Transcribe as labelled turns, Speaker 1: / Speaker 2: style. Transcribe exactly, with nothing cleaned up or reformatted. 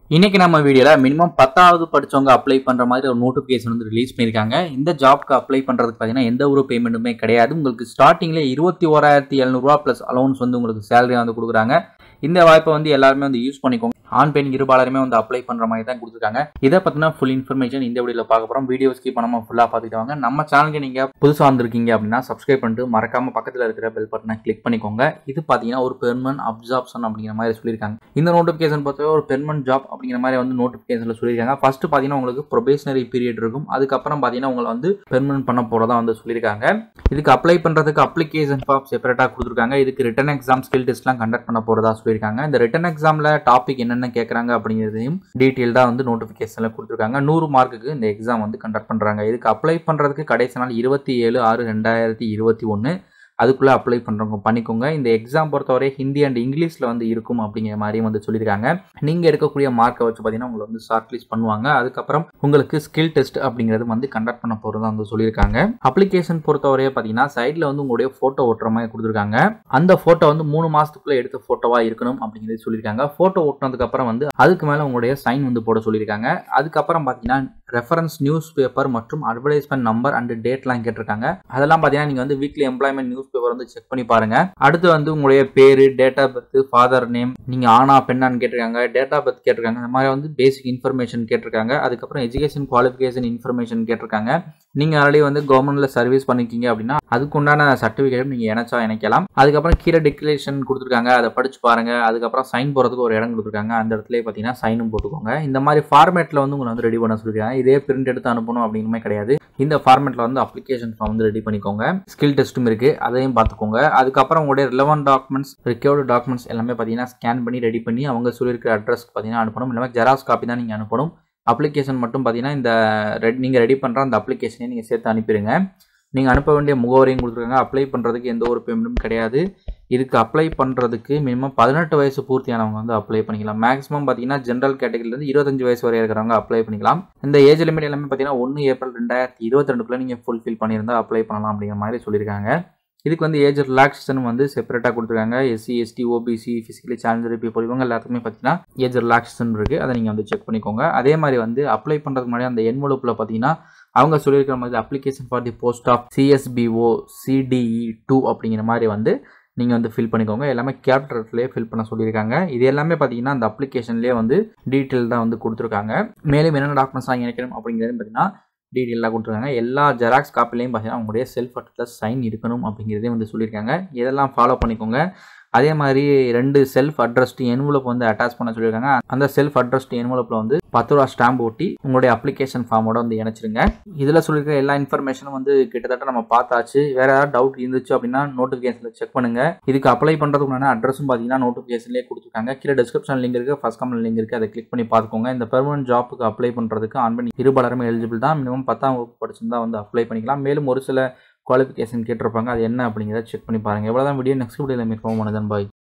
Speaker 1: இன்னைக்கு நம்ம வீடியோல மினிமம் பத்தாவது படிச்சவங்க அப்ளை பண்ற மாதிரி ஒரு நோட்டிபிகேஷன் வந்து ரிலீஸ் பண்ணிருக்காங்க. இந்த ஜாப்க்கு அப்ளை பண்றதுக்கு பாத்தீங்கன்னா எந்த ஒரு பேமெண்ட்டுமே கிடையாது. உங்களுக்கு ஸ்டார்டிங்ல இருபத்தி ஓராயிரத்தி எழுநூறு ரூபாய் பிளஸ் அலவன்ஸ் வந்து உங்களுக்கு சேலரி வந்து கொடுக்குறாங்க. இந்த வாய்ப்பை வந்து எல்லாருமே வந்து யூஸ் பண்ணிக்கோங்க. ஆண் பெண் இருபாலருமே வந்து அப்ளை பண்ற மாதிரி தான் கொடுத்துருக்காங்க. இதை பத்தின ஃபுல் இன்ஃபர்மேஷன் இந்த வீடியோல பார்க்க போறோம். வீடியோ ஸ்கிப் பண்ணாம ஃபுல்லா பார்த்துட்டு வாங்க. நம்ம சேனலுக்கு நீங்க புதுசா வந்திருக்கீங்க அப்படின்னா சப்ஸ்கிரைப் பண்ணிட்டு மறக்காம பக்கத்துல இருக்கிற பெல் பட்டனை கிளிக் பண்ணிக்கோங்க. இது பாத்தீங்கன்னா ஒரு பெர்மனன்ட் அப்சார்ப்ஷன் அப்படிங்கிற மாதிரி சொல்லியிருக்காங்க. இந்த நோட்டிபிகேஷன் பொறுத்தவரை ஒரு பெர்மனன்ட் ஜாப் அப்படிங்கிற மாதிரி வந்து நோட்டிபிகேஷன்ல சொல்லியிருக்காங்க. ஃபர்ஸ்ட் பாத்தீங்கன்னா உங்களுக்கு ப்ரொபேஷனரி பீரியட் இருக்கும். அதுக்கப்புறம் பாத்தீங்கன்னா உங்களை வந்து பெர்மனன்ட் பண்ண போறதா வந்து சொல்லியிருக்காங்க. இதுக்கு அப்ளை பண்றதுக்கு அப்ளிகேஷன் ஃபார்ம் செப்பரேட்டா கொடுத்துருக்காங்க. இதுக்கு ரிட்டன் எக்ஸாம் ஸ்கில் டெஸ்ட்லாம் கண்டக்ட் பண்ண போறதா சொல்லியிருக்காங்க. இந்த ரிட்டன் எக்ஸாம்ல டாபிக் என்னென்ன கேட்கறாங்க அப்படிங்கிறதையும் டீட்டெயில்டா வந்து நோட்டிபிகேஷன்ல கொடுத்துருக்காங்க. நூறு மார்க்குக்கு இந்த எக்ஸாம் வந்து கண்டக்ட் பண்றாங்க. இதுக்கு அப்ளை பண்றதுக்கு கடைசி நாள் இருபத்தி ஏழு ஆறு ரெண்டாயிரத்தி இருபத்தி ஒன்னு அதுக்குள்ள அப்ளை பண்றவங்க பண்ணிக்கோங்க. இந்த எக்ஸாம் பொறுத்தவரை ஹிந்தி அண்ட் இங்கிலீஷ்ல வந்து இருக்கும் அப்படிங்கிற மாதிரியும் வந்து சொல்லியிருக்காங்க. நீங்க எடுக்கக்கூடிய மார்க்கை வச்சு பார்த்தீங்கன்னா உங்களை வந்து ஷார்ட் லிஸ்ட் பண்ணுவாங்க. அதுக்கப்புறம் உங்களுக்கு ஸ்கில் டெஸ்ட் அப்படிங்கிறது வந்து கண்டக்ட் பண்ண போறதா வந்து சொல்லியிருக்காங்க. அப்ளிகேஷன் பொறுத்தவரையே பார்த்தீங்கன்னா சைட்ல வந்து உங்களுடைய போட்டோ ஒட்டுற மாதிரி கொடுத்துருக்காங்க. அந்த போட்டோ வந்து மூணு மாசத்துக்குள்ள எடுத்த போட்டோவா இருக்கணும் அப்படிங்கிறது சொல்லியிருக்காங்க. போட்டோ ஒட்டினதுக்கு அப்புறம் வந்து அதுக்கு மேல உங்களுடைய சைன் வந்து போட சொல்லியிருக்காங்க. அதுக்கப்புறம் பார்த்தீங்கன்னா ரெஃபரன்ஸ் நியூஸ் பேப்பர் மற்றும் அட்வர்டைஸ்மெண்ட் நம்பர் அண்ட் டேட்லாம் கேட்டிருக்காங்க. அதெல்லாம் பார்த்தீங்கன்னா நீங்க வந்து வீக்லி எம்ப்ளாய்மெண்ட் நியூஸ் பேப்பர் வந்து செக் பண்ணி பாருங்க. அடுத்து வந்து உங்களுடைய பேரு, date of birth, father name, நீங்க ஆனா பெண்ணான்னு கேட்டிருக்காங்க, டேட் ஆஃப் பர்த் கேட்டிருக்காங்க. இந்த மாதிரி வந்து பேசிக் இன்ஃபர்மேஷன் கேட்டிருக்காங்க. அதுக்கப்புறம் எஜுகேஷன் குவாலிஃபிகேஷன் இன்ஃபர்மேஷன் கேட்டிருக்காங்க. நீங்க ஆல்ரெடி வந்து கவர்மெண்ட்ல சர்வீஸ் பண்ணிருக்கீங்க அப்படின்னா அதுக்கு உண்டான சர்டிபிகேட் நீங்க இணைச்சா இணைக்கலாம். அதுக்கப்புறம் கீழே டிக்ளரேஷன் கொடுத்துருக்காங்க, அதை படிச்சு பாருங்க. அதுக்கப்புறம் சைன் போறதுக்கு ஒரு இடம் கொடுத்துருக்காங்க. அந்த இடத்துல பாத்தீங்கன்னா சைனும் போட்டுக்கோங்க. இந்த மாதிரி ஃபார்மேட்ல வந்து உங்களை வந்து ரெடி பண்ண சொல்லிருக்காங்க. இதே பிரிண்ட் எடுத்து அனுப்பணும் அப்படிங்குமே கிடையாது. இந்த ஃபார்மேட்ல வந்து அப்ளிகேஷன் ஃபார்ம் வந்து ரெடி பண்ணிக்கோங்க. ஸ்கில் டெஸ்ட்டும் இருக்கு, அதையும் பார்த்துக்கோங்க. அதுக்கப்புறம் உங்களுடைய ரிலவன்ட் டாக்குமெண்ட்ஸ், ரிக்வயர்டு டாக்குமெண்ட்ஸ் எல்லாமே பார்த்தீங்கன்னா ஸ்கேன் பண்ணி ரெடி பண்ணி அவங்க சொல்லியிருக்கிற அட்ரஸ்க்கு பார்த்தீங்கன்னா அனுப்பணும். இல்லாமல் ஜெராக்ஸ் காப்பி தான் நீங்கள் அனுப்பணும். அப்ளிகேஷன் மட்டும் பார்த்தீங்கன்னா இந்த ரெட் நீங்கள் ரெடி பண்ணுற அந்த அப்ளிகேஷனையும் நீங்கள் சேர்த்து அனுப்பிடுங்க. நீங்கள் அனுப்ப வேண்டிய முகவரியும் கொடுத்துருக்காங்க. அப்ளை பண்ணுறதுக்கு எந்த ஒரு பேமெண்ட்டும் கிடையாது. இதுக்கு அப்ளை பண்ணுறதுக்கு மினிமம் பதினெட்டு வயசு பூர்த்தியானவங்க வந்து அப்ளை பண்ணிக்கலாம். மேக்ஸிமம் பார்த்தீங்கன்னா ஜென்ரல் கேட்டகரியிலேருந்து இருபத்தஞ்சு வயசு வரை இருக்கிறவங்க அப்ளை பண்ணிக்கலாம். இந்த ஏஜ் லிமிட் எல்லாமே பார்த்தீங்கன்னா ஒன்று ஏப்ரல் ரெண்டாயிரத்தி இருபத்தி ரெண்டுக்குள்ள நீங்கள் ஃபுல்ஃபில் பண்ணியிருந்தா அப்ளை பண்ணலாம் அப்படிங்கிற மாதிரி சொல்லியிருக்காங்க. இதுக்கு வந்து ஏஜ் ரிலாக்ஸேஷன் வந்து செப்பரேட்டாக கொடுத்துருக்காங்க. SC, ST, OBC, physically challenger people இவங்க எல்லாத்துக்குமே பார்த்தீங்கன்னா ஏஜ் ரிலாக்ஸேஷன் இருக்குது. அதை நீங்கள் வந்து செக் பண்ணிக்கோங்க. அதே மாதிரி வந்து அப்ளை பண்ணுறதுக்கு முன்னாடி அந்த என்வலப்பில் பார்த்தீங்கன்னா அவங்க சொல்லியிருக்கிற மாதிரி application for the post of CSBO CTE two அப்படிங்கிற மாதிரி வந்து நீங்கள் வந்து ஃபில் பண்ணிக்கோங்க. எல்லாமே கேப்டர்லேயே ஃபில் பண்ண சொல்லியிருக்காங்க. இது எல்லாமே பார்த்தீங்கன்னா அந்த அப்ளிகேஷன்லேயே வந்து டீட்டெயில் தான் வந்து கொடுத்துருக்காங்க. மேலும் என்னென்ன டாக்குமெண்ட்ஸ்லாம் இணைக்கணும் அப்படிங்கிறது பார்த்தீங்கன்னா டீட்டெயிலாக கொடுத்துருக்காங்க. எல்லா ஜெராக்ஸ் காப்பிலையும் பார்த்தீங்கன்னா உங்களுடைய செல்ஃப் அட்ரஸ் சைன் இருக்கணும் அப்படிங்கிறதே வந்து சொல்லியிருக்காங்க. இதெல்லாம் ஃபாலோ பண்ணிக்கோங்க. அதே மாதிரி ரெண்டு செல்ஃப் அட்ரஸ்டு என்வலப் வந்து அட்டாச் பண்ண சொல்லியிருக்காங்க. அந்த செல்ஃப் அட்ரஸ்டு என்வலப்பில் வந்து பத்து ரூபா ஸ்டாம்ப் ஒட்டி உங்களுடைய அப்ளிகேஷன் ஃபார்மோட வந்து இணைச்சிருங்க. இதில் சொல்லியிருக்கிற எல்லா இன்ஃபர்மேஷனும் வந்து கிட்டத்தட்ட நம்ம பார்த்தாச்சு. வேற ஏதாவது டவுட் இருந்துச்சு அப்படின்னா நோட்டிஃபிகேஷனில் செக் பண்ணுங்க. இதுக்கு அப்ளை பண்ணுறதுக்கு முன்னாடி அட்ரஸும் பார்த்தீங்கன்னா நோட்டிஃபிகேஷன்லேயே கொடுத்துருக்காங்க. கீழே டிஸ்கிரிப்ஷன் லிங்க் இருக்குது, ஃபர்ஸ்ட் கமெண்ட் லிங்க் இருக்குது, அதை கிளிக் பண்ணி பார்த்துக்கோங்க. இந்த பெர்மனன்ட் ஜாப்புக்கு அப்ளை பண்ணுறதுக்கு ஆன் பண்ணி இருபாலருமே எலிஜிபிள் தான். மினிமம் பத்தாம் வகுப்பு படிச்சிருந்தா வந்து அப்ளை பண்ணிக்கலாம். மேலும் ஒரு சில குவாலிஃபிகேஷன் கேட்டிருப்பாங்க, அது என்ன அப்படிங்கிறத செக் பண்ணி பாருங்க. எவ்வளோதான் வீடியோ. நெக்ஸ்ட் வீடியோவில் மீட் பண்ணுவோம். பாய்.